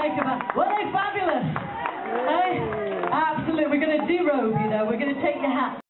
think about. Well, they're fabulous. Absolutely. We're going to derobe you now. We're going to take your hat.